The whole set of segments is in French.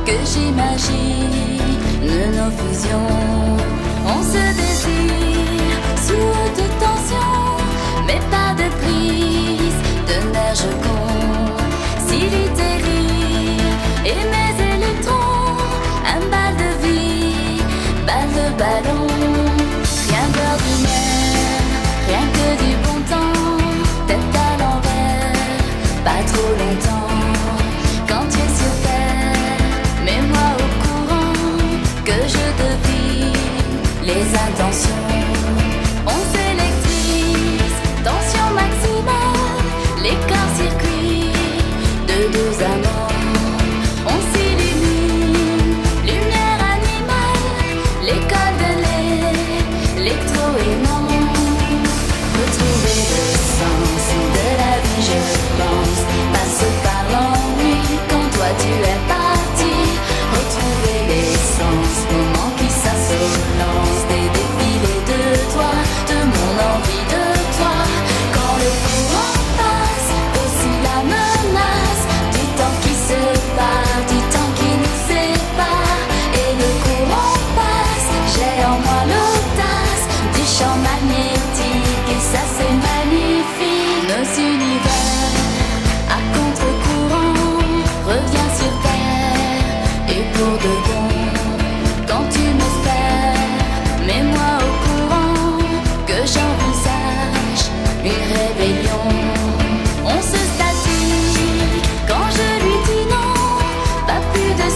que j'imagine nos fusions. On se désire sous haute tension, mais pas de prise de nerfs, je compte. Siliterie et mes électrons, un bal de vie, balle de ballon. Rien d'ordinaire, rien que du bon temps, tête à l'envers, pas trop longtemps. Quand tu es sur terre, mets-moi au courant que je devine les intentions. On s'électrise, tension maximale, les corps-circuits de doux amants. On s'illumine, lumière animale, l'école de l'électro-aimant. Retrouver le sens de la vie, je pense, passe par l'ennui quand toi tu es parti. Retrouver l'essence, moment qui s'assolance, des défilés de toi, de mon envie de toi. Quand le courant passe, aussi la menace du temps qui se part, du temps qui nous sépare. Et le courant passe, j'ai en moi l'audace du champ magnétique, et ça c'est magnifique. Nos univers à contre-courant, reviens sur terre, et pour de bon. Quand tu m'espères, mets-moi au courant que j'envisage une rébellion. On se statique quand je lui dis non, pas plus de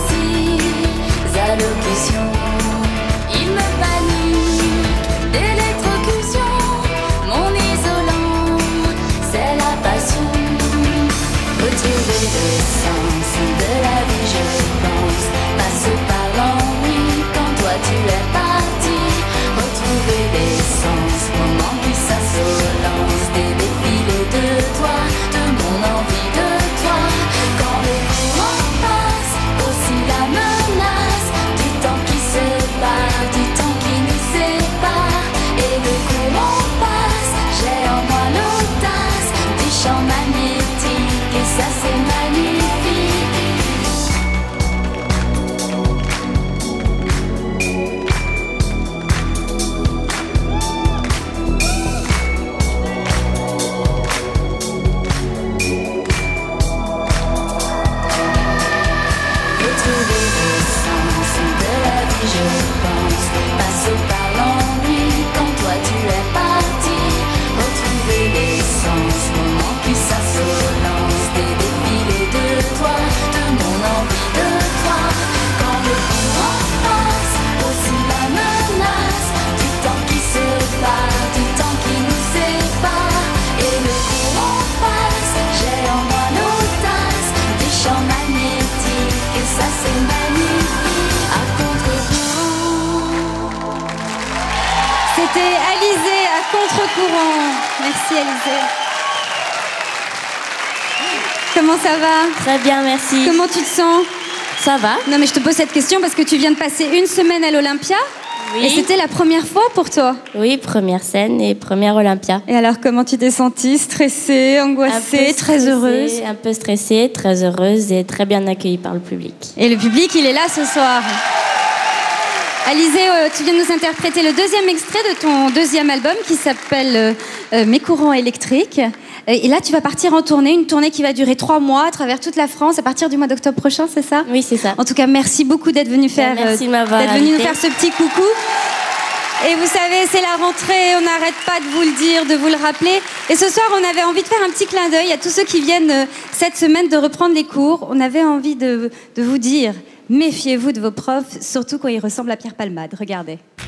6 allocutions. Il me panique d'électrocution, mon isolant, c'est la passion. Retrouver le sens de la vie, je pense, passe par l'ennui quand toi tu es parti. Retrouver l'essence, moment qui s'assolance, des défilés de toi, de mon envie de toi. Quand le courant passe, aussi la menace du temps qui se part, du temps qui nous sépare. Et le courant passe, j'ai en moi l'audace du champ magnétique, et ça c'est magnifique. Retrouver le sens de la vie, je pense, passe par l'ennui quand toi tu es parti. Retrouver l'essence, moment qui s'assolance, des défilés de toi, de mon envie de toi. Quand le courant passe, aussi la menace du temps qui se part, du temps qui nous sépare. Et le courant passe, j'ai en moi l'audace du champ magnétique, et ça c'est magnifique, à contre-courant. C'était Alizée à contre-courant. Merci Alizée. Comment ça va? Très bien, merci. Comment tu te sens? Ça va? Non mais je te pose cette question parce que tu viens de passer une semaine à l'Olympia. Oui. Et c'était la première fois pour toi. Oui, première scène et première Olympia. Et alors comment tu t'es sentie? Stressée, angoissée, très heureuse? Un peu stressée, très heureuse et très bien accueillie par le public. Et le public, il est là ce soir. Alizée, tu viens de nous interpréter le deuxième extrait de ton deuxième album qui s'appelle Mes courants électriques. Et là, tu vas partir en tournée, une tournée qui va durer 3 mois à travers toute la France à partir du mois d'octobre prochain, c'est ça? Oui, c'est ça. En tout cas, merci beaucoup d'être venu faire, Merci de m'avoir d'être venu nous invitée. faire ce petit coucou. Et vous savez, c'est la rentrée, on n'arrête pas de vous le dire, de vous le rappeler. Et ce soir, on avait envie de faire un petit clin d'œil à tous ceux qui viennent cette semaine de reprendre les cours. On avait envie de vous dire, méfiez-vous de vos profs, surtout quand ils ressemblent à Pierre Palmade. Regardez.